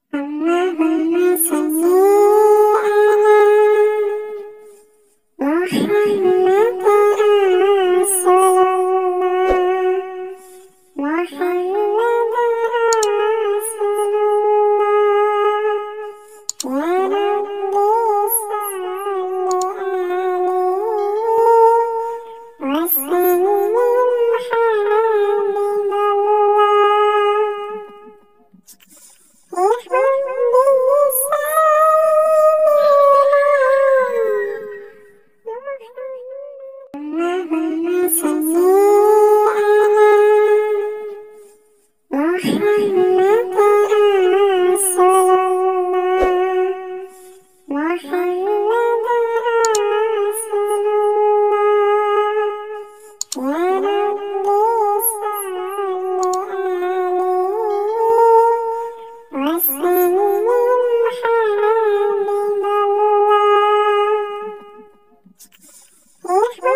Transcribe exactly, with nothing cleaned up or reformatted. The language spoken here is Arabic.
اللهم صل على محمد رسول الله، محمد رسول الله، يا ربي صل عليه وسلم حبيب الله. اللهم صل على محمد رسول الله، محمد رسول الله، يا ربي صل عليه وسلم حبيب الله.